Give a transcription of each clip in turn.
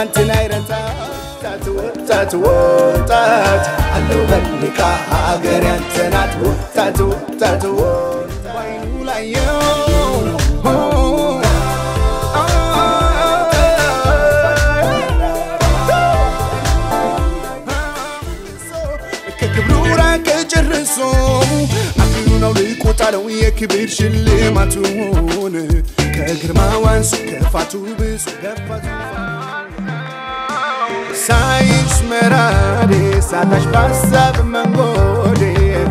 ትናንትና ይረታ ታቱ አለው በልካ ሀገር ያንተናት ታቱ ባይኑ ላየው ከክብሩራ ከጨርሶ አክሉናው ልቆጣለው የክብር ሽልማቱን ከግርማው አንሱ ከፋቱ ብሱ ገፋቱ ሳይሽ መራዴ ሳታሽ ባሳብ መንጎዴ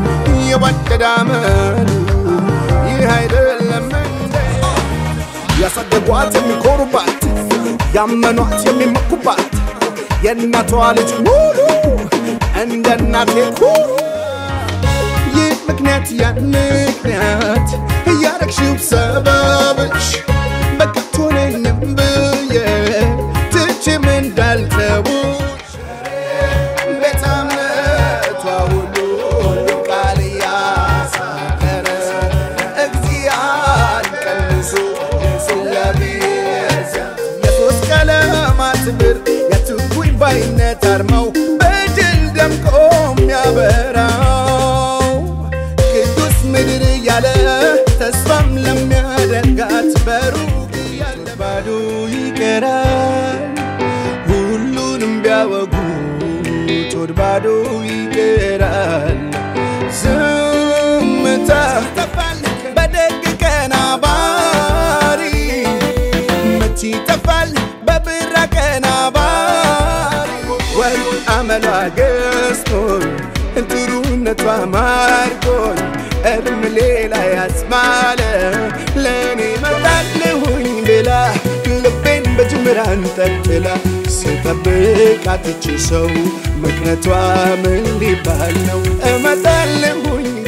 የወደዳመሉ ይህ አይደለም እንዴ ያሳደጓት የሚኮሩባት ያመኗት የሚመኩባት የእናቷ ልጅ ሙሉ እንደ እናቴ ኩሩ ይህ ምክንያት ያን ምክንያት እያረግሽው ሰበብሽ በቃ ትሆነኝም ብዬ ትችም እንዳልተውሽ ቤተ እምነቷ ሁሉ ቃል ያሳከረ እግዚአብሔር ቀንሶ ስለቢያዘ የሶስት ቀለማት ብር የትጉኝ ባይነት አርማው በድል ደምቆ የሚያበራው ቅዱስ ምድር ያለ ተስፋም ለሚያደርጋት በሩቅ ያለ ባዶ ይቀራል ሁሉንም ቢያወጉት ወድ ባዶ ይቀራል ዝምታ ተፋል በደግ ቀናባሪ መቼ ተፋል በብራ ቀናባሪ ወይ አመሏ ገዝቶኝ እንትሩነቷ ማርኮኝ እርም ሌላ ያስማለ ለእኔ መጣልሁኝ ብላ ልቤን በጅምር አንጠልጥላ ስጠብቃት ይቺ ሰው ምክንያቷ ምን ሊባል ነው እመጣልሁኝ